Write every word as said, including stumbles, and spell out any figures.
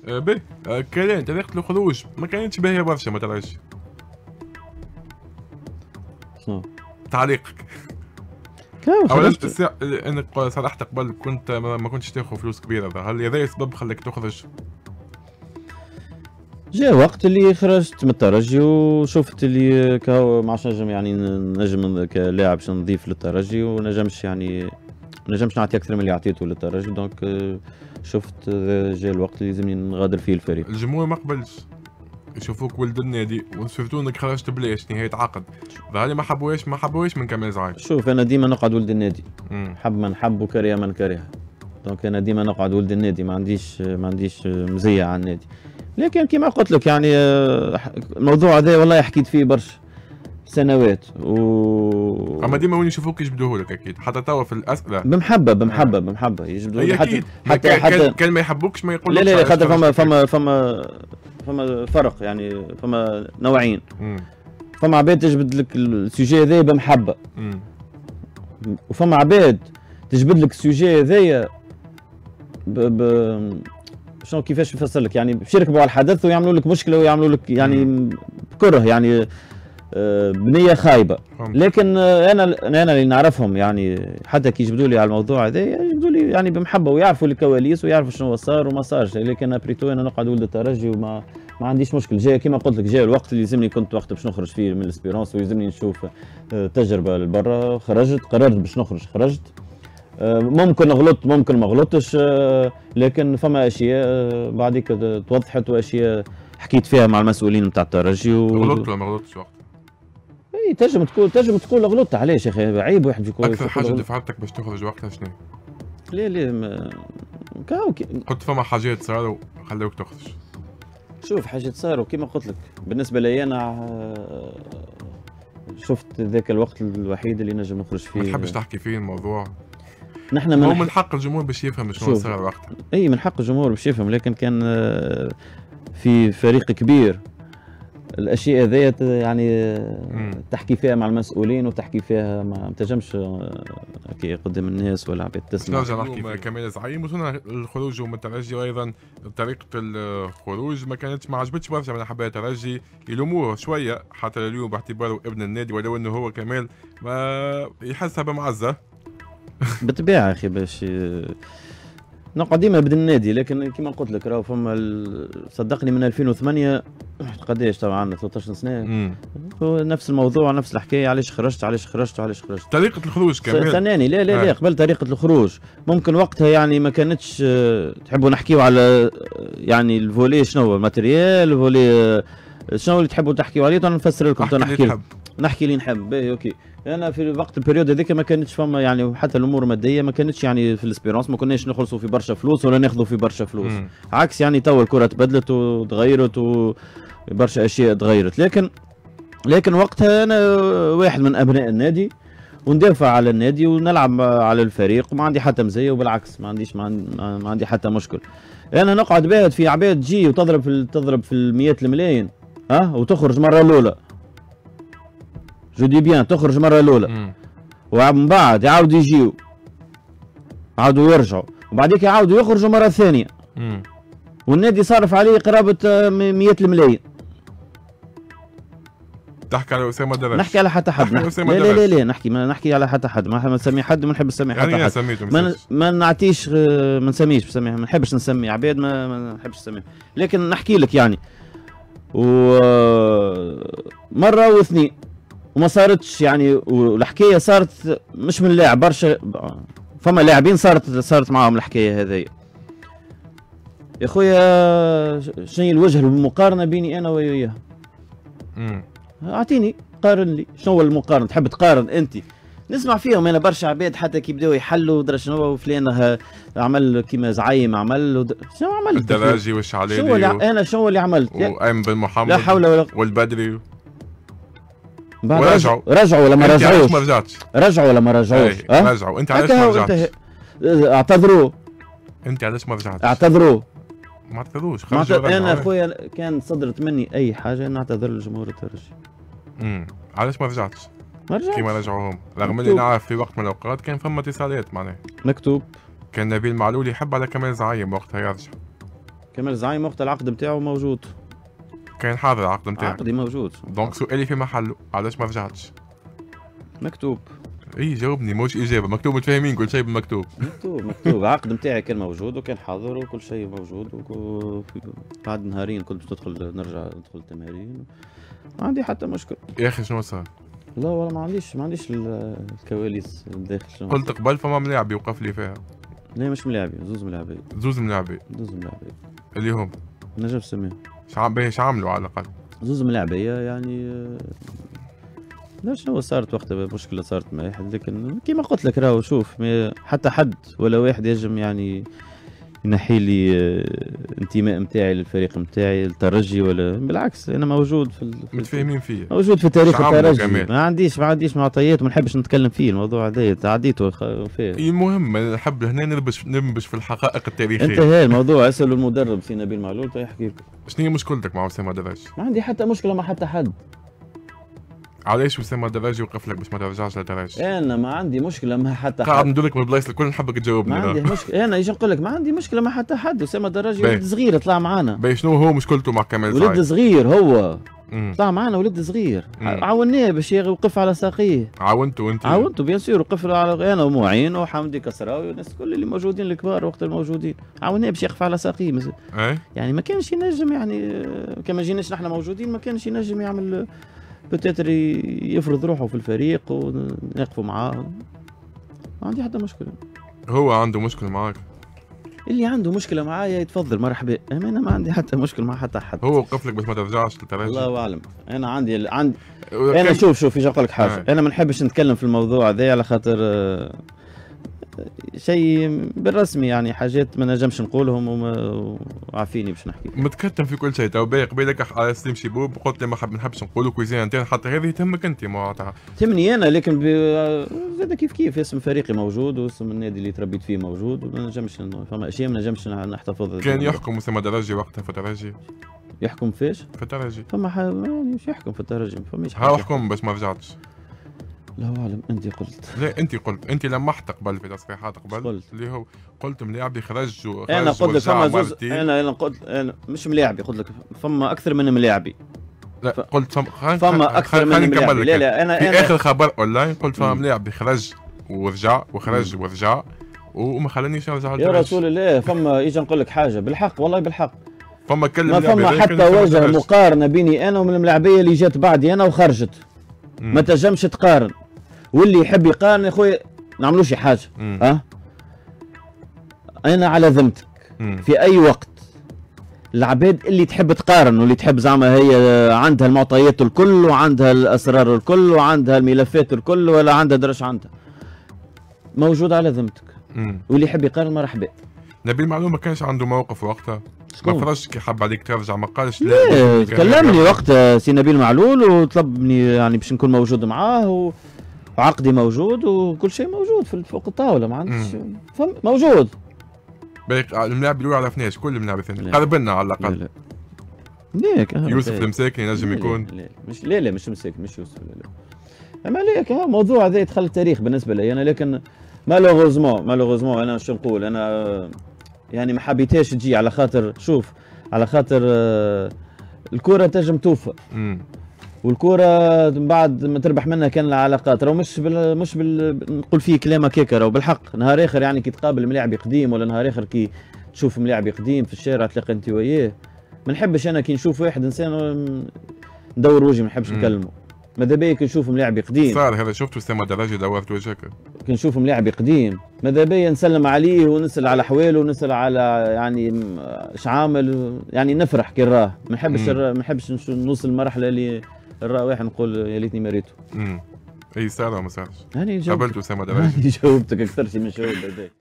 آه به آه كلام طريقة الخروج ما كانتش باهية برشا ما تراش. شنو؟ تعليقك. اولا الساعة انك صرحت قبل كنت ما كنتش تاخذ فلوس كبيرة، هل هذا السبب خلاك تخرج؟ جاء وقت اللي خرجت من الترجي وشفت اللي كهو ما عادش نجم يعني نجم كلاعب باش نضيف للترجي ونجمش يعني نجمش نعطي اكثر من اللي عطيته للترجي، دونك شفت جاء الوقت اللي لازمني نغادر فيه الفريق. الجمهور ما قبلش يشوفوك ولد النادي وسيرتو انك خرجت بلاش نهاية عقد، ظهري ما حبوهاش ما حبوهاش من كمال زعيم. شوف انا ديما نقعد ولد النادي، مم. حب من حب وكره من كره، دونك انا ديما نقعد ولد النادي، ما عنديش ما عنديش مزيه على النادي. لكن كما قلت لك يعني الموضوع هذا والله حكيت فيه برشا سنوات و اما ديما وين يشوفوك يجبدوه لك اكيد، حتى توا في الاسئله بمحبه بمحبه بمحبه يجبدوه لك حتى حتى حتى كان ما يحبوكش ما يقولوش. لا لا خاطر فما فما فما فما فرق يعني، فما نوعين. مم. فما عباد تجبد لك السوجي هذايا بمحبه، مم. وفما عباد تجبد لك السوجي هذايا ب... ب... شنو كيفاش نفسر لك يعني باش يركبوا على الحدث ويعملوا لك مشكله ويعملوا لك يعني بكره يعني بنيه خايبه. لكن انا انا اللي نعرفهم يعني حتى كي يجبدوا لي على الموضوع هذا يجبدوا لي يعني بمحبه ويعرفوا الكواليس ويعرفوا شنو صار وما صارش. لكن ابريتو انا نقعد ولد الترجي وما ما عنديش مشكل. جاي كما قلت لك جاي الوقت اللي يلزمني، كنت وقت باش نخرج فيه من الاسبيرونس ويلزمني نشوف تجربه لبرا، خرجت قررت باش نخرج خرجت. ممكن غلطت ممكن ما غلطتش، لكن فما اشياء بعديك توضحت واشياء حكيت فيها مع المسؤولين نتاع الترجي و... غلطت ولا ما غلطتش وقت؟ اي تنجم تقول تنجم تقول غلطت. علاش يا اخي عيب واحد يقول اكثر حاجه دفعتك باش تخرج وقتها شنو؟ لا لا ما... كاوكي قلت فما حاجات صاروا خلوك تخرج. شوف حاجات صاروا كما قلت لك بالنسبه لي انا شفت ذاك الوقت الوحيد اللي نجم نخرج فيه. ما تحبش تحكي فيه الموضوع؟ نحن من هو من حق الجمهور باش يفهم شنو صار وقتها. اي من حق الجمهور باش يفهم، لكن كان في فريق كبير الاشياء هذيا يعني مم. تحكي فيها مع المسؤولين وتحكي فيها ما تنجمش كي قدام الناس ولا عباد تسمع. نرجع نحكي في كمال زعيم وصلنا الخروج من الترجي، وايضا طريقه الخروج ما كانتش ما عجبتش برشا من احباء الترجي، يلوموه شويه حتى اليوم باعتباره ابن النادي، ولو انه هو كمال ما يحسها بمعزه. بالطبيعه اخي باش نقعد ديما ابن النادي، لكن كما قلت لك راهو فما صدقني من ألفين وثمانية قداش طبعا عندنا ثلاثة عشر سنه هو نفس الموضوع نفس الحكايه. علاش خرجت علاش خرجت علاش خرجت طريقه الخروج كمان ثاني لا لا لا قبل طريقه الخروج ممكن وقتها يعني ما كانتش تحبوا نحكيوا على يعني الفولي شنو الماتريال الفولي شنو اللي تحبوا تحكيوا عليه. انا نفسر لكم نحكي لكم نحكي اللي نحب باهي اوكي. انا في وقت البريود هذيك ما كانتش فما يعني حتى الامور الماديه ما كانتش يعني في الاسبيرونس ما كناش نخلصوا في برشا فلوس ولا ناخذوا في برشا فلوس. مم. عكس يعني توا الكره تبدلت وتغيرت وبرشا اشياء تغيرت. لكن لكن وقتها انا واحد من ابناء النادي وندافع على النادي ونلعب على الفريق وما عندي حتى مزيه، وبالعكس ما عنديش ما عندي حتى مشكل. انا نقعد باهت في عباد تجي وتضرب في تضرب في المئات الملايين ها وتخرج مره الاولى جو دي بيان تخرج مره الاولى ومن بعد يعاودوا يجيو يعاودوا يرجعوا وبعديك يعاودوا يخرجوا مره ثانيه والنادي صارف عليه قرابه مئات الملايين. تحكي على اسامه دراج؟ نحكي على حتى حد نحكي لا, لا لا لا نحكي ما نحكي على حتى حد ما نسمي حد وما نحب نسمي حتى يعني حد ما, ما نعطيش ما نسميش بسميها ما نحبش نسمي عباد ما, ما نحبش نسميهم. لكن نحكي لك يعني ومره واثنين وما صارتش يعني والحكايه صارت مش من لاعب برشا فما لاعبين صارت صارت معاهم الحكايه هذه. يا خويا شنو هي الوجه المقارنه بيني انا وياه؟ امم اعطيني قارن لي شنو هو المقارنه. تحب تقارن انت نسمع فيهم انا برشا عباد حتى كي بداو يحلوا درا شنو وفلان عمل كيما زعيم عمل ود... شنو عملت؟ الدراجي والشعلالي شنو اللي و... انا شنو اللي عملت؟ وايمن بن محمد لا حول ولا والبدري ورجعوا رجعوا ولا ما رجعوش؟ انت علاش ما رجعتش؟ رجعوا ولا ما رجعوش؟ أه؟ رجعوا. انت علاش ما رجعتش؟ اعتذروا. انت علاش ما رجعتش؟ اعتذروا. ما اعتذروش خرجوا. انا اخويا كان صدرت مني اي حاجه نعتذر للجمهور الترجي. امم علاش ما رجعتش؟ ما رجعتش كيما رجعوهم رغم اني نعرف في وقت من الاوقات كان فما اتصالات معناها مكتوب. كان نبيل معلول يحب على كمال زعيم وقتها يرجع. كمال الزعيم وقت العقد نتاعو موجود. كان حاضر العقد نتاعو. عقدي موجود. دونك سؤالي في محله، علاش ما رجعتش؟ مكتوب. اي جاوبني مش اجابه، مكتوب متفاهمين كل شيء بالمكتوب. مكتوب مكتوب العقد نتاعي كان موجود وكان حاضر وكل شيء موجود وكو... بعد نهارين كنت باش تدخل نرجع ندخل التمارين. ما عندي حتى مشكل. يا اخي شنو صار؟ لا والله ما عنديش ما عنديش الكواليس الداخل. شنو قلت قبل فما ملاعب يوقف لي فيها. لا مش ملاعبي، زوز ملاعبي. زوز ملاعبي. زوز ملاعبي. اللي هم؟ نجم سميه. شعب باهي عملوا على الاقل؟ زوز ملاعبية يعني. لا شنو صارت وقتها مشكلة صارت مع واحد، لكن كيما قلت لك راهو شوف حتى حد ولا واحد يجم يعني ينحي لي الانتماء نتاعي للفريق نتاعي الترجي، ولا بالعكس انا موجود في, في متفاهمين فيه، موجود في تاريخ الترجي. ما عنديش ما عنديش معطيات وما نحبش نتكلم فيه الموضوع هذا، تعديته فيه. المهم نحب هنا نلبش نلبش في الحقائق التاريخيه. انتهى الموضوع، اسالوا المدرب سي نبيل معلول يحكي لك. شنو هي مشكلتك مع اسامه دراجي؟ ما عندي حتى مشكله مع حتى حد. علاش اسامه دراجي وقف لك باش ما ترجعش للدراجي؟ انا ما عندي مشكله مع حتى حد. قاعد ندلك من البلايص الكل نحبك تجاوبني. ما عندي مشكله، انا ايش نقول لك ما عندي مشكله مع حتى حد. اسامه دراجي ولد صغير طلع معانا. باهي شنو هو مشكلته مع كمال زعيم؟ ولد صغير هو مم. طلع معنا ولد صغير. مم. عاوناه باش يوقف على ساقيه. عاونته انت؟ عاونته بيان سور، وقف على انا ومعين وحمدي كسراوي والناس كل اللي موجودين الكبار وقت الموجودين، عاوناه باش يقف على ساقيه. مز... اي يعني ما كانش ينجم يعني كما جيناش نحن موجودين ما كانش ينجم يعمل بتاتر يفرض روحه في الفريق ونقفوا معاه. ما عندي حتى مشكله. هو عنده مشكله معاك؟ اللي عنده مشكله معايا يتفضل مرحبا، انا ما عندي حتى مشكله مع حتى حد. هو وقف لك باش ما ترجعش للترجي؟ الله اعلم. انا عندي عندي انا شوف شوف في اقول لك حاجه. آه. انا ما نحبش نتكلم في الموضوع هذا على خاطر شيء بالرسمي يعني حاجات ما نجمش نقولهم وعافيني باش نحكي. متكتم في كل شيء. تو باهي قبيلك على سليم شيبوب قلت لي ما حب نحبش نقولوا كويزين انت، حتى هذه تهمك انت معناتها. تهمني انا، لكن زاد كيف كيف اسم فريقي موجود واسم النادي اللي تربيت فيه موجود، وما نجمش فما اشياء ما نجمش نحتفظ. كان يحكم اسامه دراجي وقتها في الترجي؟ يحكم فيش؟ في الترجي. فما ح... مش يحكم في الترجي ما فماش حاجه. ها حكم بس ما رجعتش. لا اعلم. انت قلت. لا انت قلت، انت لمحت قبل في تصريحات قبل قلت. اللي هو قلت ملاعبي خرج وخرج. انا قلت لك فما زوز. انا انا قلت أنا مش ملاعبي، قلت لك فما اكثر من ملاعبي. لا ف... قلت فما, فما اكثر من ملاعبي. لا لا انا في أنا... اخر خبر اونلاين قلت فما ملاعبي خرج ورجع وخرج مم. ورجع وما خلانيش نرجع. يا رسول الله فما يجي نقول لك حاجه بالحق والله بالحق. فما كل ما فما حتى وجه مقارنه بيني انا ومن الملاعبيه اللي جات بعدي انا وخرجت. مم. ما تنجمش تقارن، واللي يحب يقارن يا خويا نعملوا شي حاجه. ها أه؟ انا على ذمتك في اي وقت العباد اللي تحب تقارن واللي تحب زعما هي عندها المعطيات الكل وعندها الاسرار الكل وعندها الملفات الكل ولا عندها درش عندها موجود على ذمتك. واللي يحب يقارن مرحبا. نبيل معلول ما كانش عنده موقف وقتها، ما فرجش كي حب عليك ترجع ما قالش لا. كلمني وقتها سي نبيل معلول وطلبني يعني باش نكون موجود معاه و... وعقدي موجود وكل شيء موجود في فوق الطاوله. ما عنديش فهم موجود. باهي الملاعب اللي عرفناش كل الملاعب الثانيين قرب لنا على الاقل. لا لا ليك يوسف المساكني ينجم يكون. لا لا مش لا لا مش مساكن مش يوسف. لا لا اما ليك الموضوع هذا يدخل التاريخ بالنسبه لي انا، لكن مالوغوزمون مالوغوزمون انا شو نقول انا يعني ما حبيتهاش تجي على خاطر شوف على خاطر الكره تنجم توفى. والكره من بعد ما تربح منها كان العلاقات راهو مش بال مش بال نقول فيه كلام هكاك راهو بالحق. نهار اخر يعني كي تقابل ملاعبي قديم ولا نهار اخر كي تشوف ملاعبي قديم في الشارع تلاقي انت وياه ما نحبش انا كي نشوف واحد انسان ندور وجهي ما نحبش نكلمه. ماذا بيا كي نشوف ملاعبي قديم صار هذا شفت اسامه دراجي دورت وجهك كي نشوف ملاعبي قديم ماذا بيا نسلم عليه ونسال على احواله ونسال على يعني اش عامل يعني نفرح كي نراه. ما نحبش ما نحبش نوصل لمرحله اللي نراه واحد نقول يا ليتني ما ريته. امم اي صار ولا ما صارش؟ هاني قابلت اسامه دراجي. هاني جاوبتك اكثر شيء من جاوب هذاك.